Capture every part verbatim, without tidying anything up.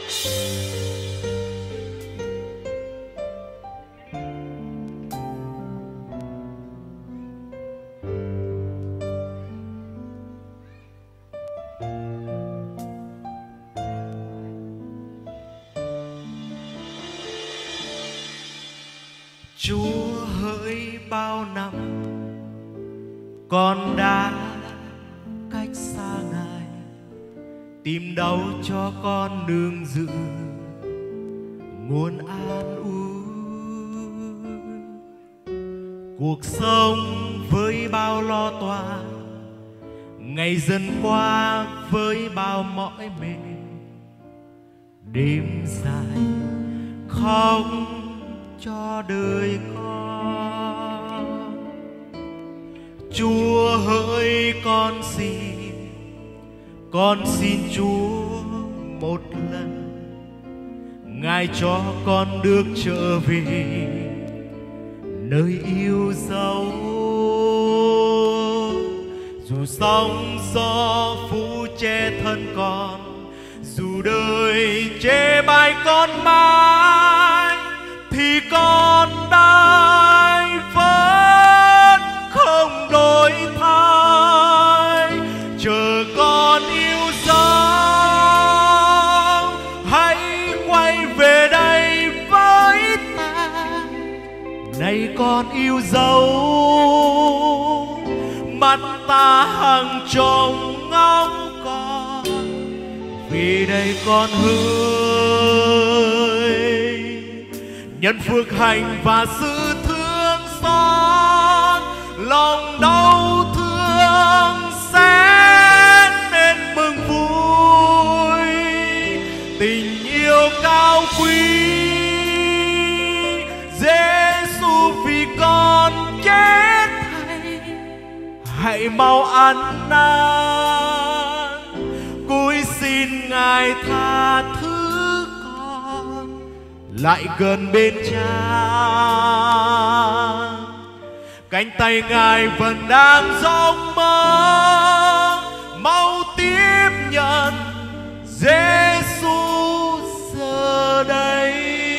Chúa hỡi, bao năm con đã cách xa Ngài, tìm đâu cho con nương dựa nguồn an ủi. Cuộc sống với bao lo toan, ngày dần qua với bao mỏi mệt, đêm dài khóc cho đời con. Chúa hỡi, con xin, con xin Chúa một lần, Ngài cho con được trở về nơi yêu dấu. Dù sóng gió phủ che thân con, dù đời chê bai con mãi, thì con đây vẫn không đổi thay. Chờ con yêu dấu, hãy quay về đây với ta. Này con yêu dấu, mắt ta hằng trông ngóng con, vì đây con hỡi. Nhân phước hạnh và sự thương xót, lòng đau thương sẽ nên mừng vui. Tình yêu cao quý, Giêsu vì con chết thay, hãy mau ăn năn, cúi xin Ngài tha thứ lại gần bên Cha. Cánh tay Ngài vẫn đang rộng mở, mau tiếp nhận Giêsu giờ đây.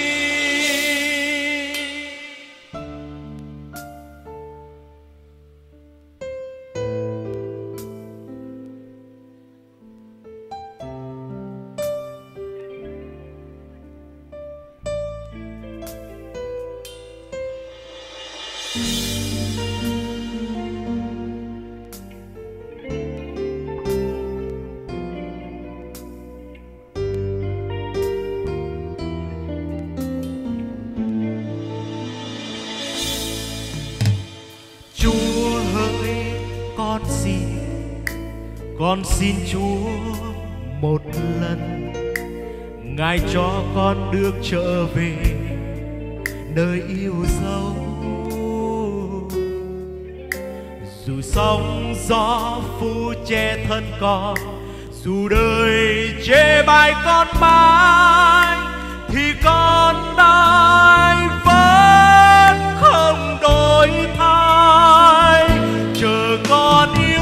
Chúa hỡi, con xin, con xin Chúa một lần, Ngài cho con được trở về nơi yêu dấu. Dù sóng gió phủ che thân con, dù đời chê bai con mãi, thì con đây vẫn không đổi thay. Chờ con yêu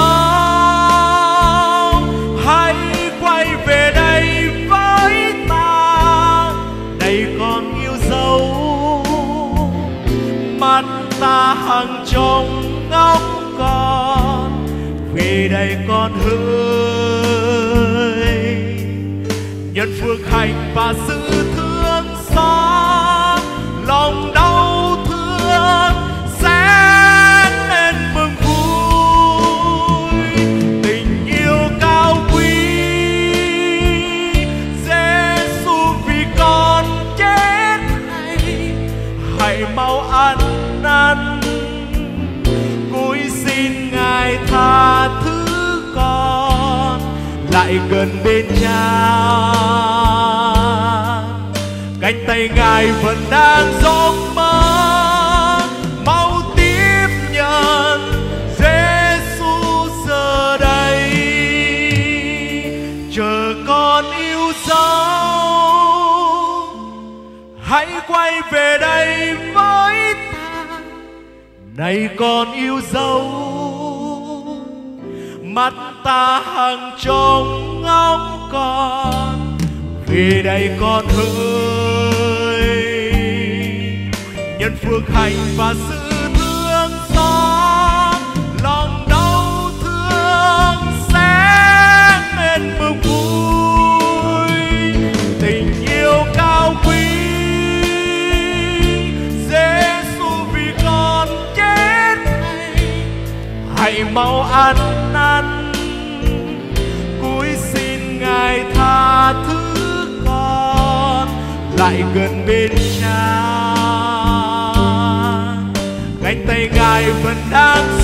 dấu, hãy quay về đây với ta. Này con yêu dấu, mắt ta hằng trông ngóng con, vì đây con hỡi. Nhân phước hạnh và sự thương xót, lòng đau thương sẽ nên mừng vui. Tình yêu cao quý, Giêsu vì con chết thay, hãy mau ăn năn, cúi xin Ngài tha thứ con lại gần bên Cha. Cánh tay Ngài vẫn đang rộng mở, mau tiếp nhận Giêsu giờ đây. Chờ con yêu dấu, hãy quay về đây với ta. Này con yêu dấu, mắt ta hằng trông ngóng con, về đây con ơi, nhân phước hạnh và sự thương xót, lòng đau thương sẽ bên mừng vui. Tình yêu cao quý Giêsu vì con chết này, hãy mau ăn năn cúi xin Ngài tha thứ con, lại gần bên Cha. Cánh tay Ngài vẫn đang